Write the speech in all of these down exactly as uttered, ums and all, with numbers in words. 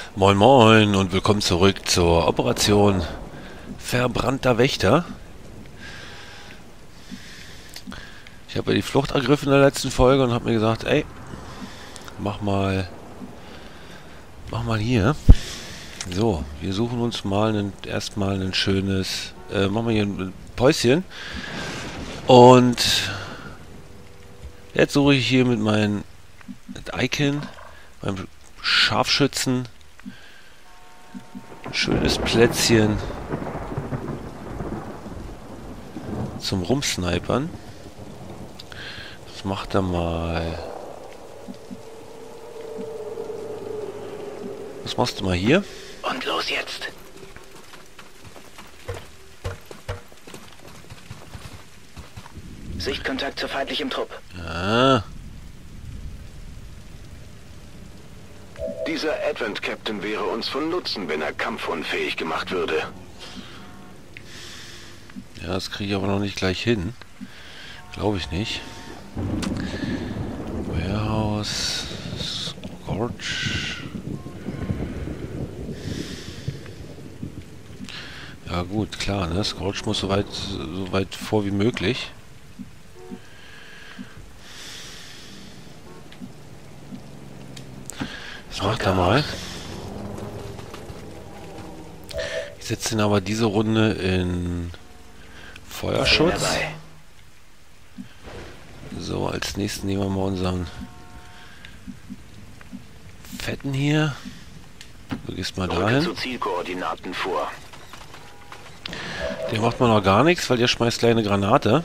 Moin Moin und willkommen zurück zur Operation Verbrannter Wächter. Ich habe ja die Flucht ergriffen in der letzten Folge und habe mir gesagt, ey, mach mal, mach mal hier. So, wir suchen uns mal ein, erstmal ein schönes, äh, machen wir hier ein Päuschen. Und jetzt suche ich hier mit meinem mit Icon, meinem Scharfschützen, ein schönes Plätzchen zum Rumsnipern. Das macht er mal. Was machst du mal hier? Und los jetzt. Sichtkontakt zu feindlichem Trupp. Ah. Dieser Advent-Captain wäre uns von Nutzen, wenn er kampfunfähig gemacht würde. Ja, das kriege ich aber noch nicht gleich hin. Glaube ich nicht. Warehouse. Scorch. Ja gut, klar, ne? Scorch muss so weit, so weit vor wie möglich. Das macht er mal. Ich setze ihn aber diese Runde in Feuerschutz. So, als nächsten nehmen wir mal unseren Fetten hier. Du gehst mal dahin. Zu Zielkoordinaten vor. Der macht man noch gar nichts, weil der schmeißt kleine Granate.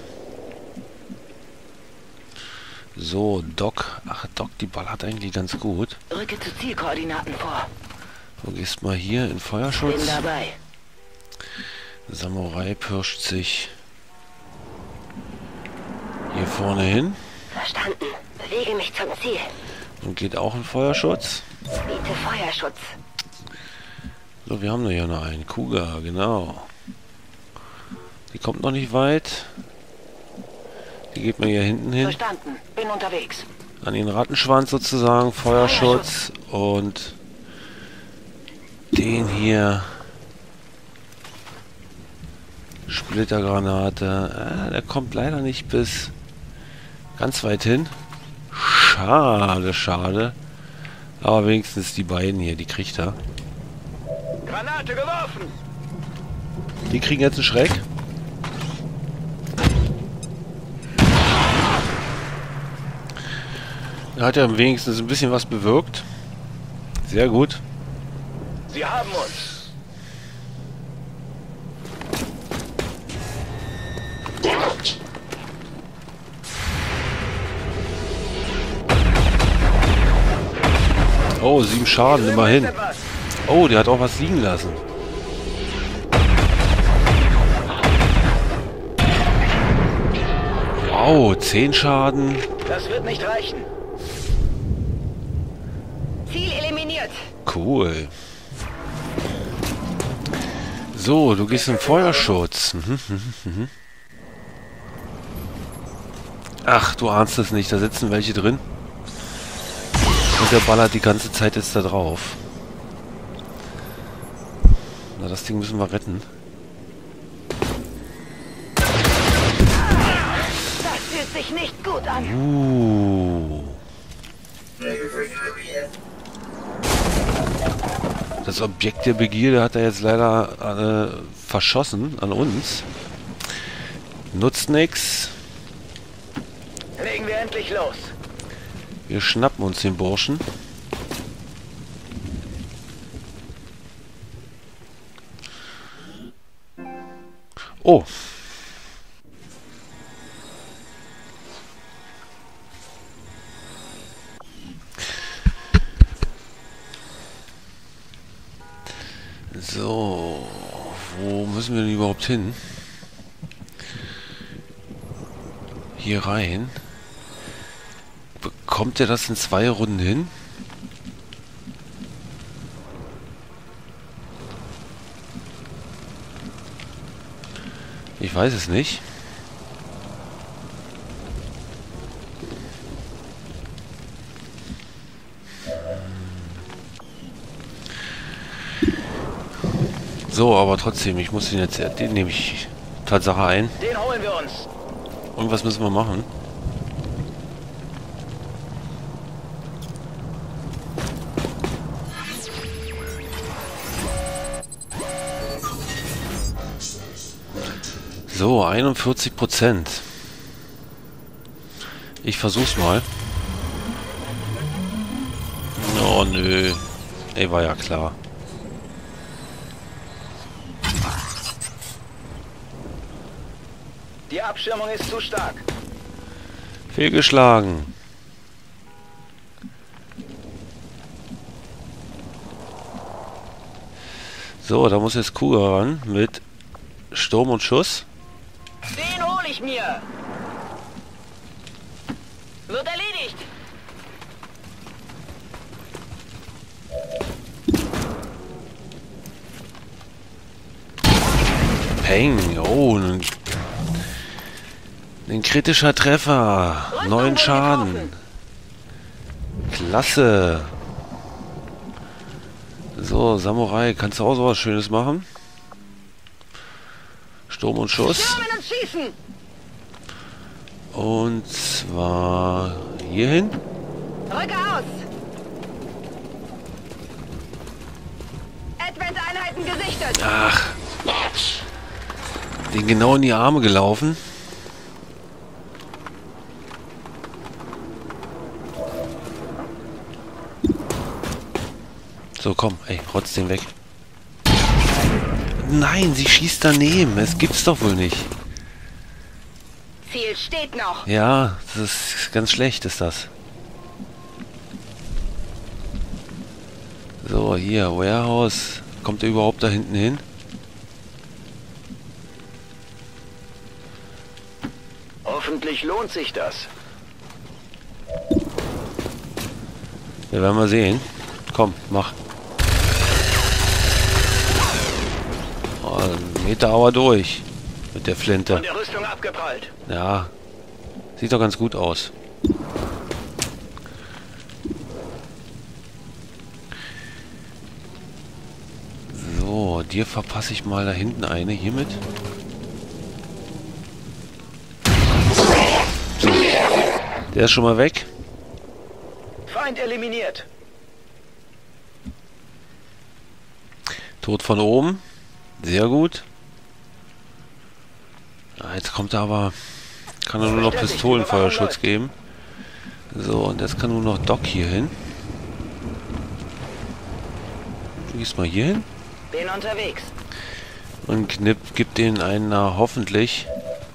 So, Doc. Ach, Doc, die ballert eigentlich ganz gut. Rücke zu Zielkoordinaten vor. Du gehst mal hier in Feuerschutz. Bin dabei. Samurai pirscht sich hier vorne hin. Verstanden. Bewege mich zum Ziel. Und geht auch in Feuerschutz. Biete Feuerschutz. So, wir haben da ja noch einen. Kuga, genau. Die kommt noch nicht weit. Die geht mir hier hinten hin. Verstanden. Bin unterwegs. An den Rattenschwanz sozusagen. Feuerschutz. Und den hier. Splittergranate. Äh, der kommt leider nicht bis ganz weit hin. Schade, schade. Aber wenigstens die beiden hier, die kriegt er. Granate geworfen! Die kriegen jetzt einen Schreck. Er hat ja wenigstens ein bisschen was bewirkt. Sehr gut. Sie haben uns! Oh, sieben Schaden, immerhin. Oh, der hat auch was liegen lassen. Wow, zehn Schaden. Das wird nicht reichen. Ziel eliminiert. Cool. So, du gehst in Feuerschutz. Mhm, mhm, mhm. Ach, du ahnst es nicht, da sitzen welche drin. Und der ballert die ganze Zeit jetzt da drauf. Na, das Ding müssen wir retten. Das fühlt sich nicht gut an. Uh. Das Objekt der Begierde hat er jetzt leider äh, verschossen an uns. Nutzt nix. Legen wir endlich los. Wir schnappen uns den Burschen. Oh. So. Wo müssen wir denn überhaupt hin? Hier rein. Bekommt er das in zwei Runden hin? Ich weiß es nicht. So, aber trotzdem, ich muss den jetzt... Den nehme ich Tatsache ein. Den holen wir uns. Irgendwas müssen wir machen. So, einundvierzig Prozent. Ich versuch's mal. Oh nö. Ey, war ja klar. Die Abschirmung ist zu stark. Fehlgeschlagen. So, da muss jetzt Kuga ran mit Sturm und Schuss. Den hole ich mir. Wird erledigt. Peng. Oh, ein, ein kritischer Treffer. Neun Schaden. Klasse. So, Samurai, kannst du auch sowas Schönes machen? Sturm und Schuss. Stürmen und schießen. Und zwar hierhin. Rücke aus. Advent-Einheiten gesichtet. Ach. Den genau in die Arme gelaufen. So, komm, ey, rotz den weg. Nein, sie schießt daneben. Es gibt's doch wohl nicht. Ziel steht noch. Ja, das ist ganz schlecht, ist das. So, hier, Warehouse. Kommt er überhaupt da hinten hin? Hoffentlich lohnt sich das. Wir werden mal sehen. Komm, mach. Oh, einen Meter aber durch. Mit der Flinte. Von der Rüstung abgeprallt. Ja. Sieht doch ganz gut aus. So, dir verpasse ich mal da hinten eine hiermit. So. Der ist schon mal weg. Feind eliminiert. Tod von oben. Sehr gut. Ah, jetzt kommt er aber... Kann er nur noch Pistolenfeuerschutz geben. So, und jetzt kann nur noch Doc hier hin. Du gehst mal hier hin. Bin unterwegs. Und Knipp gibt den einen na, hoffentlich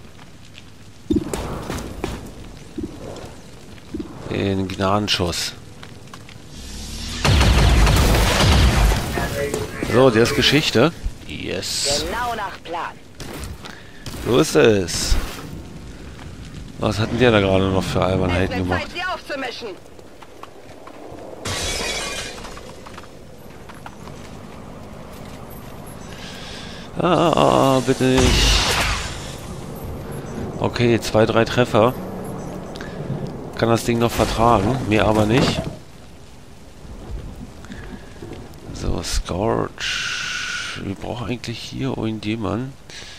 den Gnadenschuss. So, der ist Geschichte. Yes. Genau nach Plan. So ist es. Was hatten der da gerade noch für Albernheiten gemacht? Zeit, sie aufzumischen. Ah, bitte nicht. Okay, zwei, drei Treffer. Kann das Ding noch vertragen, mir aber nicht. So, Scourge. Wir brauchen eigentlich hier irgendjemanden.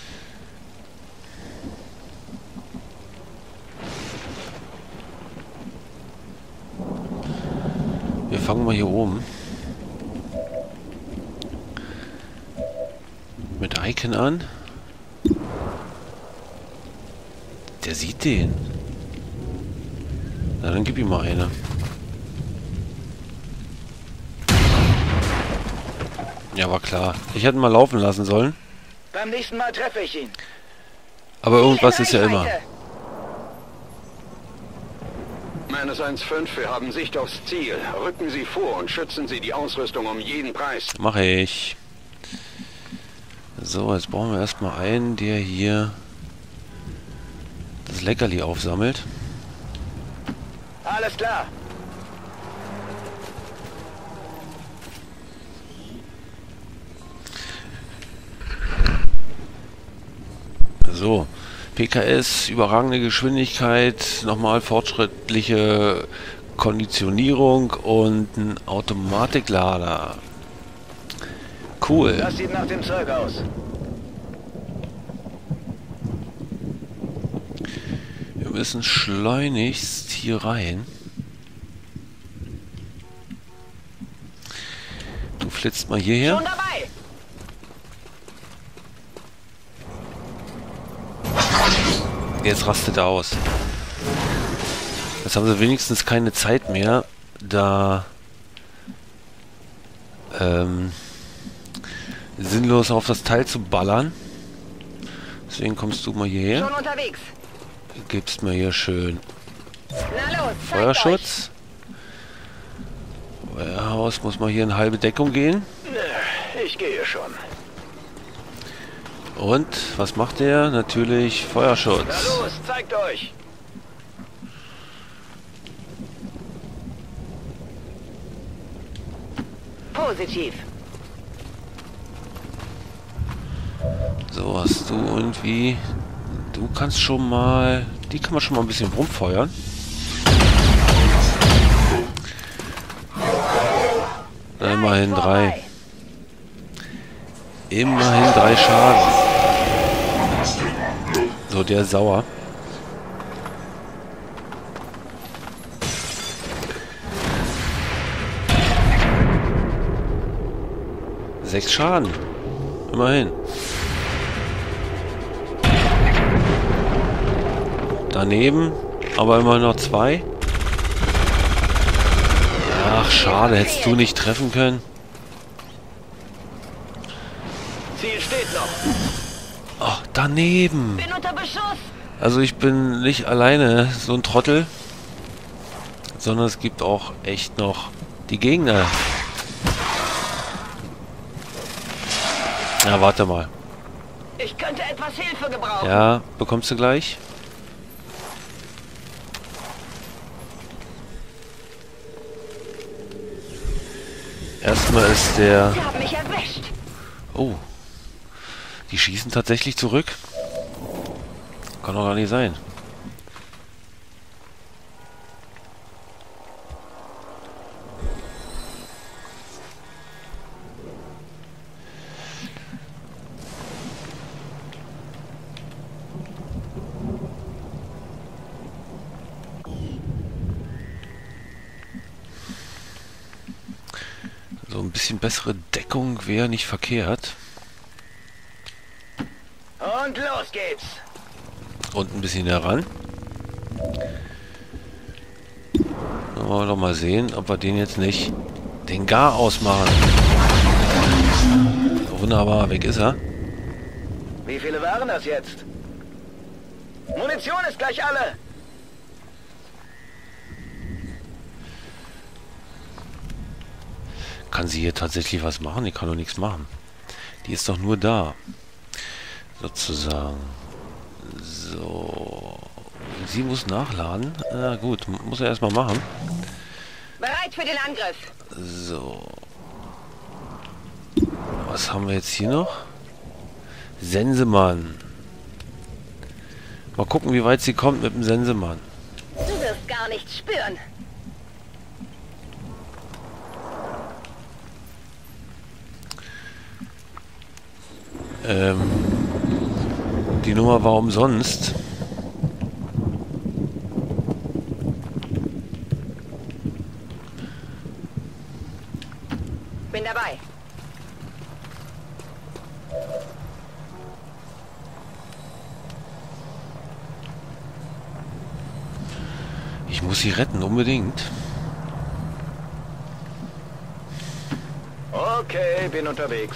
Wir fangen mal hier oben mit Icon an. Der sieht den. Na, dann gib ihm mal eine. Ja, war klar. Ich hätte ihn mal laufen lassen sollen. Beim nächsten Mal treffe ich ihn. Aber irgendwas ist ja immer. Meines eins fünf, wir haben Sicht aufs Ziel. Rücken Sie vor und schützen Sie die Ausrüstung um jeden Preis. Mache ich. So, jetzt brauchen wir erstmal einen, der hier das Leckerli aufsammelt. Alles klar. So, P K S, überragende Geschwindigkeit, nochmal fortschrittliche Konditionierung und ein Automatiklader. Cool. Das sieht nach dem Zeug aus. Wir müssen schleunigst hier rein. Du flitzt mal hierher. Schon dabei. Jetzt rastet er aus. Jetzt haben sie wenigstens keine Zeit mehr, da ähm, sinnlos auf das Teil zu ballern. Deswegen kommst du mal hierher. Schon unterwegs. Gibst mir hier schön Na los, zeigt Feuerschutz. Warehouse muss mal hier in halbe Deckung gehen. euch. Ich gehe schon. Und was macht der? Natürlich Na Feuerschutz. los, zeigt euch. Positiv. So, hast du irgendwie... Du kannst schon mal... Die kann man schon mal ein bisschen rumfeuern. Na, immerhin drei. Immerhin drei Schaden. So, der ist sauer. Sechs Schaden. Immerhin. Daneben, aber immer noch zwei. Ach, schade, hättest du nicht treffen können. Ziel steht noch. Ach, daneben. Bin unter Beschuss. Also ich bin nicht alleine so ein Trottel, sondern es gibt auch echt noch die Gegner. Na, warte mal. Ich könnte etwas Hilfe gebrauchen. Ja, bekommst du gleich. Erstmal ist der... Sie haben mich erwischt. Oh. Die schießen tatsächlich zurück. Kann doch gar nicht sein. So ein bisschen bessere Deckung wäre nicht verkehrt. Und los geht's. Und ein bisschen heran. Dann wollen wir doch mal sehen, ob wir den jetzt nicht den Gar ausmachen. Wunderbar, weg ist er. Wie viele waren das jetzt? Munition ist gleich alle. Kann sie hier tatsächlich was machen? Die kann doch nichts machen. Die ist doch nur da. Sozusagen. So. Sie muss nachladen. Na gut, muss er erstmal machen. Bereit für den Angriff. So. Was haben wir jetzt hier noch? Sensemann. Mal gucken, wie weit sie kommt mit dem Sensemann. Du wirst gar nichts spüren. Ähm, die Nummer war umsonst. Bin dabei. Ich muss sie retten, unbedingt. Okay, bin unterwegs.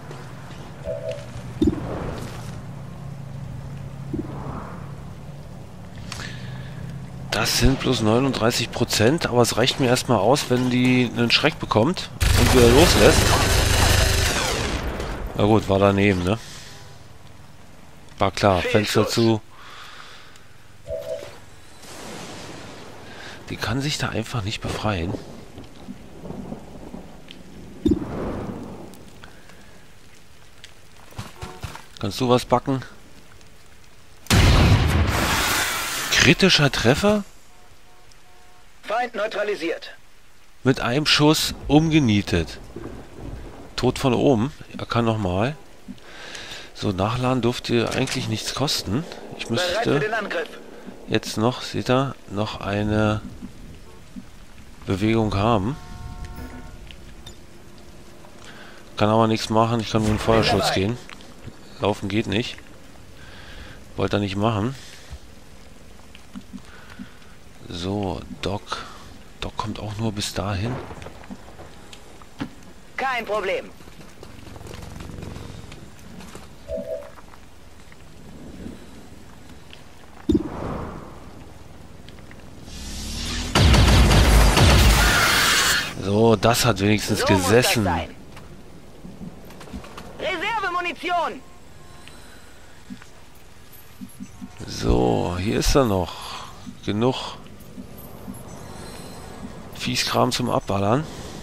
Das sind bloß neununddreißig Prozent, aber es reicht mir erstmal aus, wenn die einen Schreck bekommt und wieder loslässt. Na gut, war daneben, ne? War klar, Fenster zu. Die kann sich da einfach nicht befreien. Kannst du was backen? Kritischer Treffer? Feind neutralisiert. Mit einem Schuss umgenietet. Tod von oben. Er kann nochmal. So, nachladen dürfte eigentlich nichts kosten. Ich Bereit für müsste den Angriff. jetzt noch, seht ihr, noch eine Bewegung haben. Kann aber nichts machen. Ich kann nur in den Feuerschutz gehen. Laufen geht nicht. Wollte er nicht machen. So, Doc. Doc kommt auch nur bis dahin. Kein Problem. So, das hat wenigstens So muss das gesessen. sein. Reservemunition. So, hier ist er noch. Genug Fieskram zum Abballern.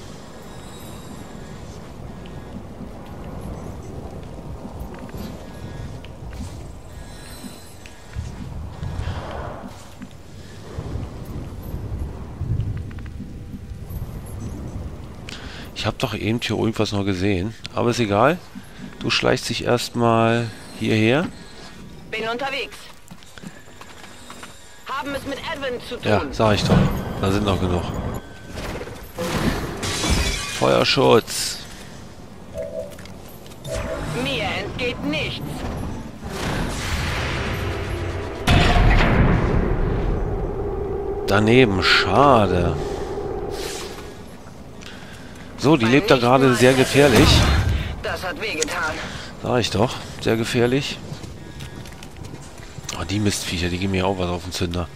Ich habe doch eben hier irgendwas noch gesehen. Aber ist egal. Du schleichst dich erstmal hierher. Bin unterwegs. Haben es mit Edwin zu tun. Ja, sag ich doch. Da sind noch genug. Feuerschutz. Mir entgeht nichts. Daneben, schade. So, die lebt da gerade sehr gefährlich. Das hat wehgetan. Sag ich doch, sehr gefährlich. Oh, die Mistviecher, die geben mir auch was auf den Zünder.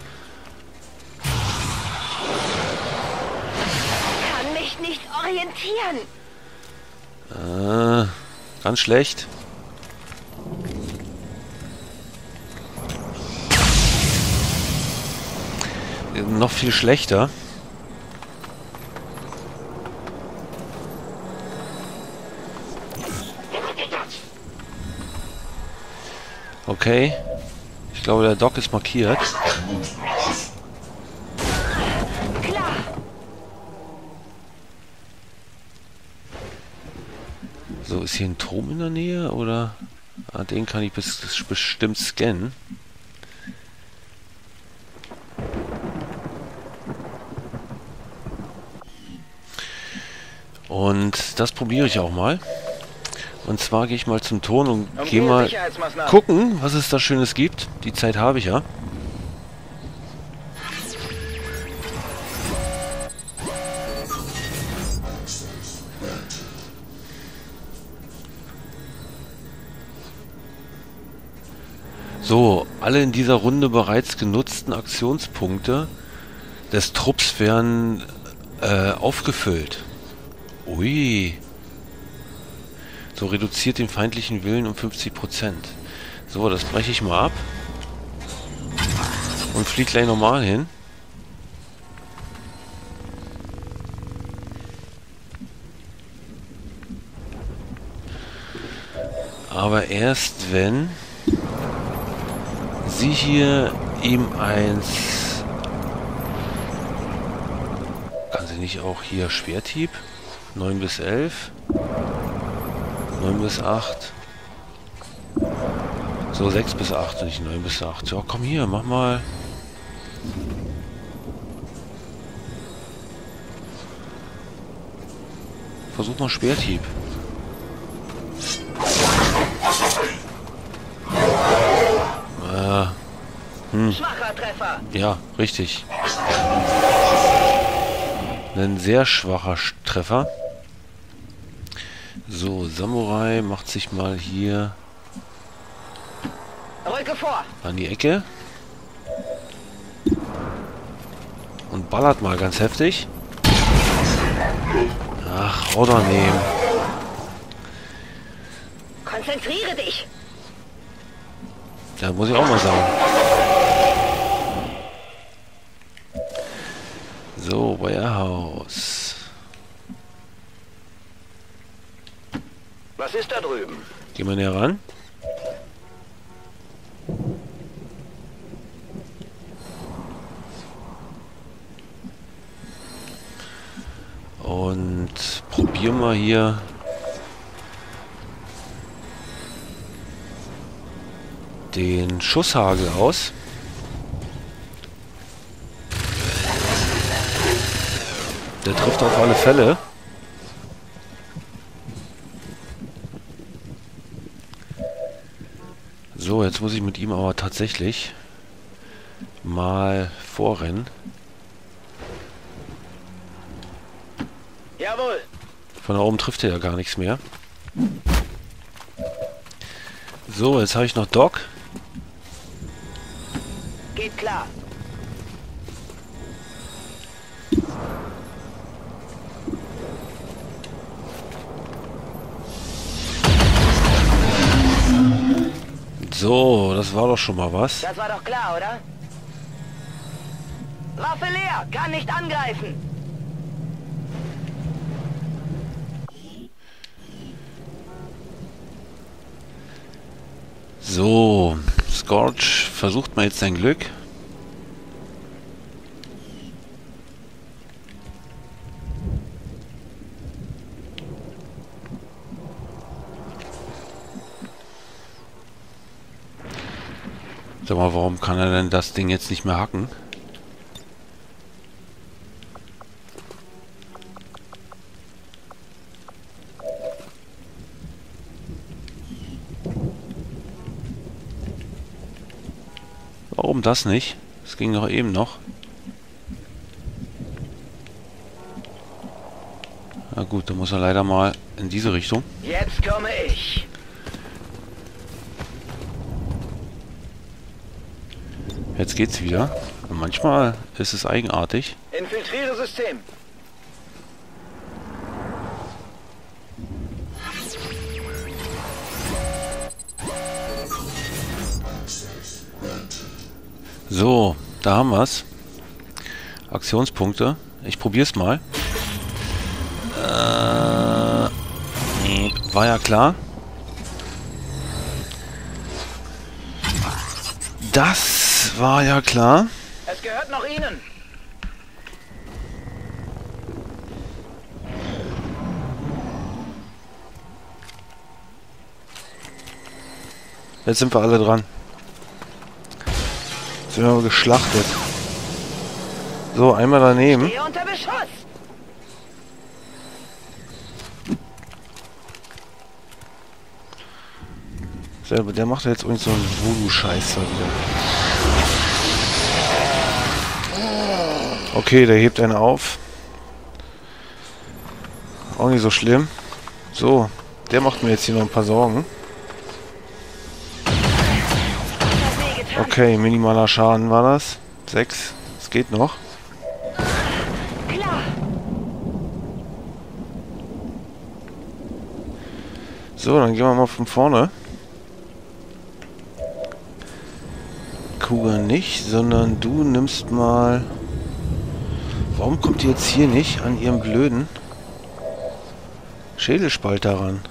Kann mich nicht orientieren. Äh, ganz schlecht. Noch viel schlechter. Okay. Ich glaube, der Doc ist markiert. Klar. So, ist hier ein Turm in der Nähe, oder? Ah, den kann ich bis, bestimmt scannen. Und das probiere ich auch mal. Und zwar gehe ich mal zum Turm und gehe mal gucken, was es da Schönes gibt. Die Zeit habe ich ja. So, alle in dieser Runde bereits genutzten Aktionspunkte des Trupps werden äh, aufgefüllt. Ui. So, reduziert den feindlichen Willen um fünfzig Prozent. So, das breche ich mal ab. Und fliege gleich normal hin. Aber erst wenn sie hier ihm eins... Kann sie nicht auch hier Schwerthieb? neun bis elf? neun bis acht. So, sechs bis acht, nicht neun bis acht. Ja, komm hier, mach mal. Versuch mal Schwerthieb. Äh, hm. Schwacher Treffer. Ja, richtig. Ein sehr schwacher Treffer. So, Samurai macht sich mal hier Rücke vor. an die Ecke. Und ballert mal ganz heftig. Ach, oder nehmen. Konzentriere dich. Ja, muss ich auch mal sagen. So, Warehouse. Was ist da drüben? Gehen wir näher ran. Und probieren wir hier den Schusshagel aus. Der trifft auf alle Fälle. So, jetzt muss ich mit ihm aber tatsächlich mal vorrennen. Jawohl. Von da oben trifft er ja gar nichts mehr. So, jetzt habe ich noch Doc. Geht klar. So, das war doch schon mal was. Das war doch klar, oder? Waffe leer, kann nicht angreifen. So, Scorch versucht mal jetzt sein Glück. Sag mal, warum kann er denn das Ding jetzt nicht mehr hacken? Warum das nicht? Das ging doch eben noch. Na gut, dann muss er leider mal in diese Richtung. Jetzt komme ich. Jetzt geht's wieder. Und manchmal ist es eigenartig. Infiltriere System. So, da haben wir's. Aktionspunkte. Ich probier's mal. Äh, nee, war ja klar. Das war ja klar. Es gehört noch Ihnen. Jetzt sind wir alle dran. Jetzt sind wir geschlachtet. So, einmal daneben. Stehe unter Beschuss. Selber, der macht jetzt irgend so einen Voodoo-Scheiß da wieder. Okay, der hebt einen auf. Auch nicht so schlimm. So, der macht mir jetzt hier noch ein paar Sorgen. Okay, minimaler Schaden war das. Sechs. Es geht noch. Klar. So, dann gehen wir mal von vorne. Kuga nicht, sondern du nimmst mal... Warum kommt die jetzt hier nicht an ihrem blöden Schädelspalter ran?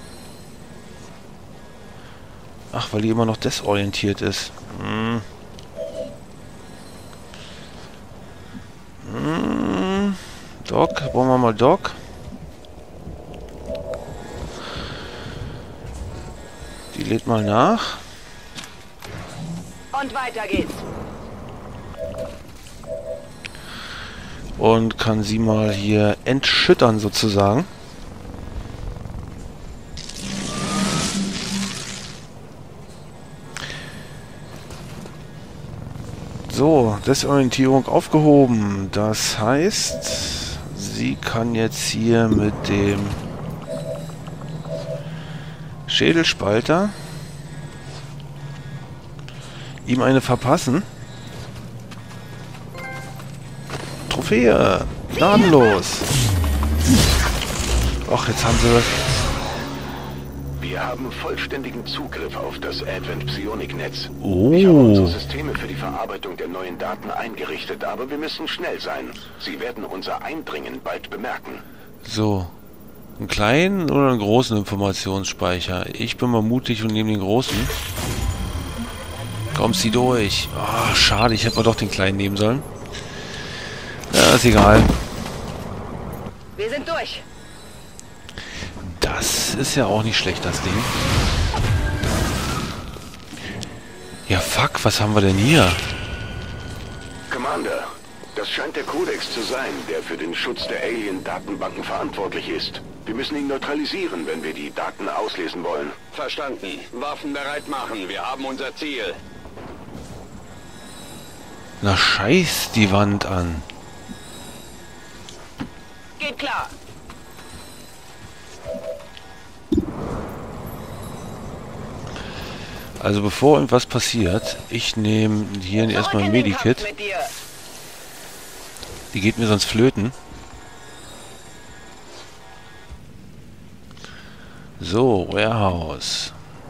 Ach, weil die immer noch desorientiert ist. Hm. Hm. Doc, brauchen wir mal Doc. Die lädt mal nach. Und weiter geht's. Und kann sie mal hier entschüttern sozusagen. So, Desorientierung aufgehoben. Das heißt, sie kann jetzt hier mit dem Schädelspalter ihm eine verpassen. Trophäe! Gnadenlos! Ach, jetzt haben sie das. Wir haben vollständigen Zugriff auf das Advent Psionik-Netz. Oh. Ich habe unsere Systeme für die Verarbeitung der neuen Daten eingerichtet, aber wir müssen schnell sein. Sie werden unser Eindringen bald bemerken. So. Einen kleinen oder einen großen Informationsspeicher? Ich bin mal mutig und nehme den großen. Komm, zieh durch. Oh, schade, ich hätte mal doch den kleinen nehmen sollen. Ja, ist egal. Wir sind durch. Das ist ja auch nicht schlecht, das Ding. Ja, fuck, was haben wir denn hier? Commander, das scheint der Kodex zu sein, der für den Schutz der Alien-Datenbanken verantwortlich ist. Wir müssen ihn neutralisieren, wenn wir die Daten auslesen wollen. Verstanden. Waffen bereit machen. Wir haben unser Ziel. Na, scheiß die Wand an. Geht klar. Also bevor irgendwas passiert, ich nehme hier erstmal ein Medikit. Mit dir. Die geht mir sonst flöten. So, Warehouse.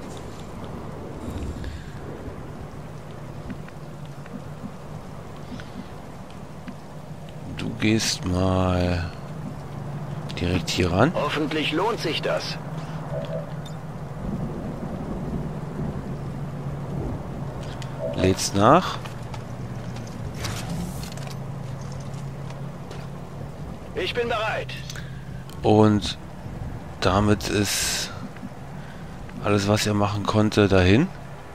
Du gehst mal direkt hier ran. Hoffentlich lohnt sich das. Lädst nach. Ich bin bereit. Und damit ist alles, was er machen konnte, dahin.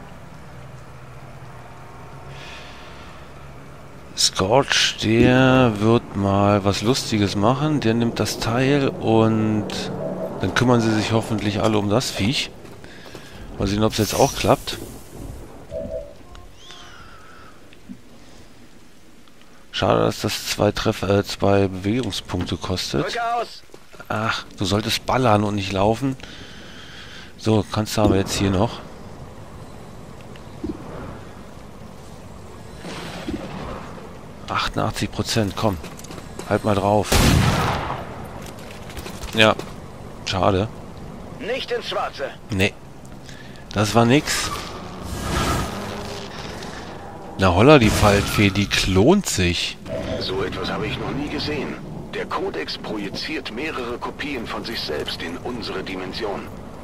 Scorch, der wird mal was Lustiges machen. Der nimmt das Teil und dann kümmern sie sich hoffentlich alle um das Viech. Mal sehen, ob es jetzt auch klappt. Schade, dass das zwei Treffer, äh, zwei Bewegungspunkte kostet. Drücke aus. Ach, du solltest ballern und nicht laufen. So, kannst du aber jetzt hier noch. achtundachtzig Prozent, komm. Halt mal drauf. Ja, schade. Nicht ins Schwarze. Nee, das war nix. Na holla, die Faltfee, die klont sich. So etwas habe ich noch nie gesehen. Der Kodex projiziert mehrere Kopien von sich selbst in unsere Dimension.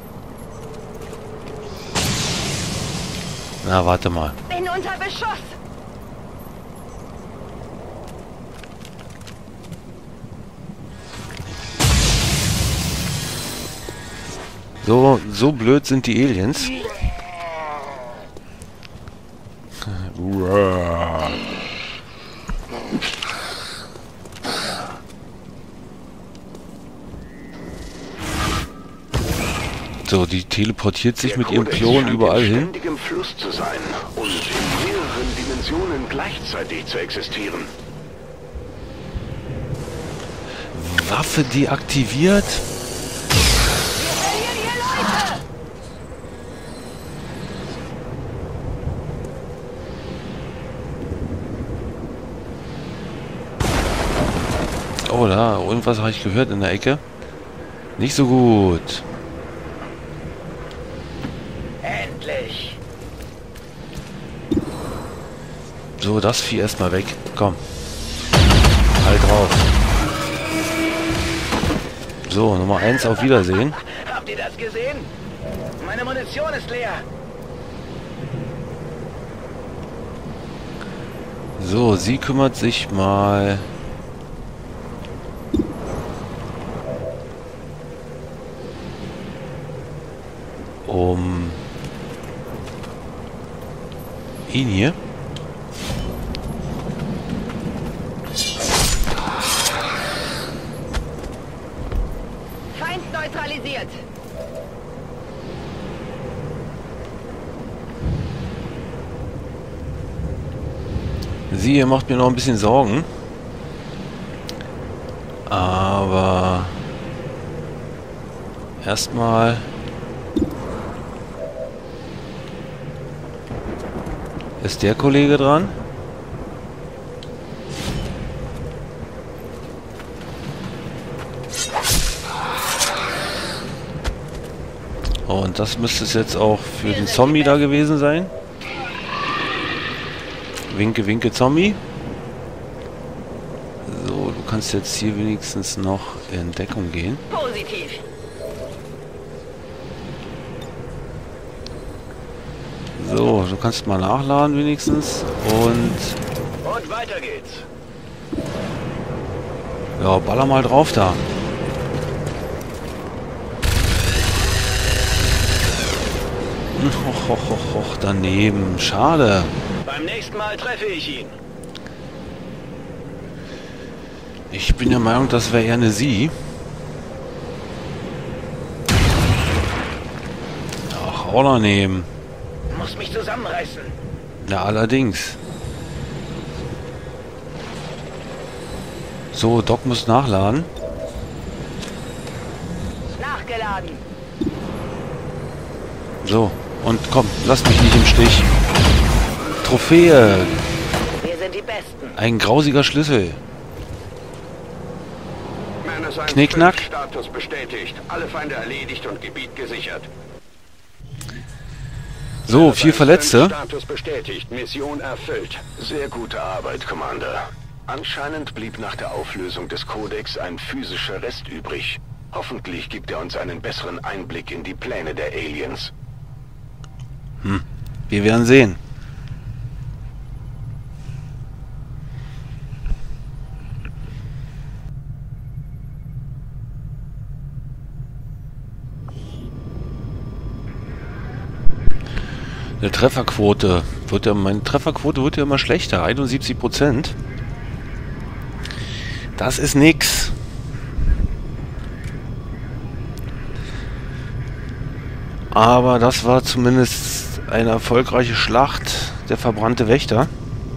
Na, warte mal. Bin unter Beschuss. So, so blöd sind die Aliens. So, die teleportiert sich Der mit ihrem Kodex Klon scheint überall in hin. ständigem Fluss zu sein und in mehreren Dimensionen gleichzeitig zu existieren. Waffe deaktiviert. Oh, da, irgendwas habe ich gehört in der Ecke. Nicht so gut. Endlich. So, das Vieh erstmal weg. Komm. Halt drauf. So, Nummer eins, auf Wiedersehen. Habt ihr das gesehen? Meine Munition ist leer. So, sie kümmert sich mal um ihn hier. Feind neutralisiert. Sie hier macht mir noch ein bisschen Sorgen. Aber erstmal ist der Kollege dran. Und das müsste es jetzt auch für den Zombie da gewesen sein. Winke, winke, Zombie. So, du kannst jetzt hier wenigstens noch in Deckung gehen. Positiv. So, du kannst mal nachladen wenigstens. Und Und weiter geht's. ja, baller mal drauf da. Hoch, hoch, hoch, hoch, daneben. Schade. Beim nächsten Mal treffe ich ihn. Ich bin der Meinung, das wäre eher eine Sie. Ach, auch daneben. Muss mich zusammenreißen. Ja, allerdings. So, Doc muss nachladen. Nachgeladen. So, und komm, lass mich nicht im Stich. Trophäe. Wir sind die Besten. Ein grausiger Schlüssel. Menace eins Knickknack. fünf, Status bestätigt. Alle Feinde erledigt und Gebiet gesichert. So, vier Verletzte. Status bestätigt. Mission erfüllt. Sehr gute Arbeit, Commander. Anscheinend blieb nach der Auflösung des Kodex ein physischer Rest übrig. Hoffentlich gibt er uns einen besseren Einblick in die Pläne der Aliens. Hm, wir werden sehen. Eine Trefferquote wird ja, meine Trefferquote wird ja immer schlechter, einundsiebzig Prozent. Das ist nix. Aber das war zumindest eine erfolgreiche Schlacht, der verbrannte Wächter.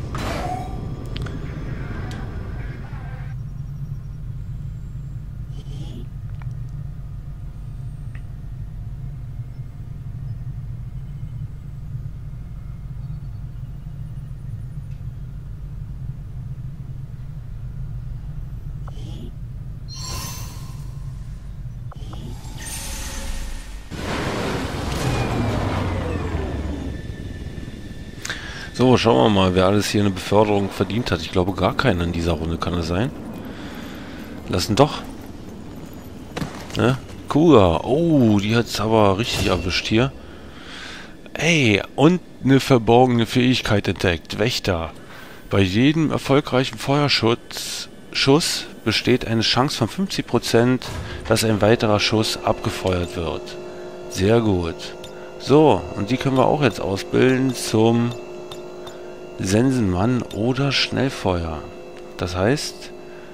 So, schauen wir mal, wer alles hier eine Beförderung verdient hat. Ich glaube gar keiner in dieser Runde, kann es sein? Lassen doch. Ne? Kuga. Oh, die hat es aber richtig erwischt hier. Ey, und eine verborgene Fähigkeit entdeckt. Wächter. Bei jedem erfolgreichen Feuerschutz Schuss besteht eine Chance von fünfzig Prozent, dass ein weiterer Schuss abgefeuert wird. Sehr gut. So, und die können wir auch jetzt ausbilden zum Sensenmann oder Schnellfeuer. Das heißt,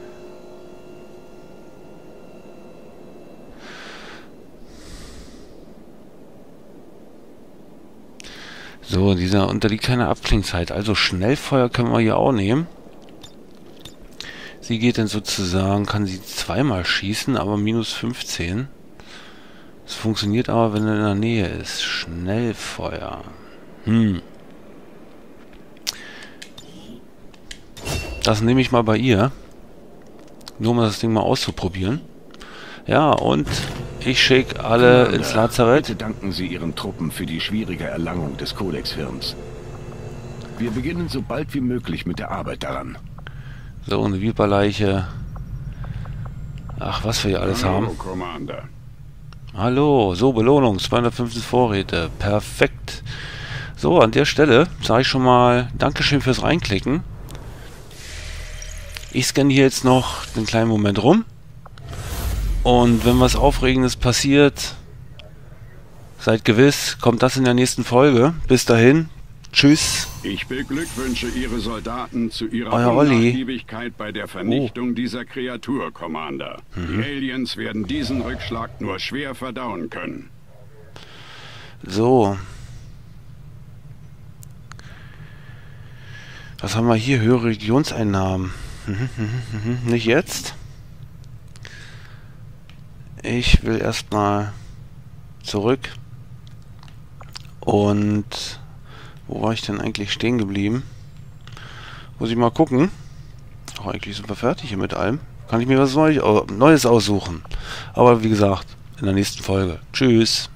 so, dieser unterliegt keiner Abklingzeit. Also Schnellfeuer können wir hier auch nehmen. Sie geht dann sozusagen, kann sie zweimal schießen, aber minus fünfzehn. Es funktioniert aber, wenn er in der Nähe ist. Schnellfeuer. Hm. Das nehme ich mal bei ihr. Nur um das Ding mal auszuprobieren. Ja, und ich schicke alle Commander, ins Lazarett. Bitte danken Sie Ihren Truppen für die schwierige Erlangung des Codex-Hirns. Wir beginnen so bald wie möglich mit der Arbeit daran. So, eine Viperleiche. Ach, was wir hier alles haben. Commander. Hallo, so, Belohnung, zweihundertfünfzig Vorräte. Perfekt. So, an der Stelle sage ich schon mal Dankeschön fürs Reinklicken. Ich scanne hier jetzt noch einen kleinen Moment rum. Und wenn was Aufregendes passiert, seid gewiss, kommt das in der nächsten Folge. Bis dahin, tschüss. Ich beglückwünsche Ihre Soldaten zu ihrer Euer Olli. Unnachgiebigkeit bei der Vernichtung oh. dieser Kreatur, Commander. Mhm. Die Aliens werden diesen Rückschlag nur schwer verdauen können. So. Was haben wir hier? Höhere Regionseinnahmen. Nicht jetzt. Ich will erstmal zurück. Und wo war ich denn eigentlich stehen geblieben? Muss ich mal gucken. Ach, eigentlich sind wir fertig hier mit allem. Kann ich mir was Neues aussuchen. Aber wie gesagt, in der nächsten Folge. Tschüss.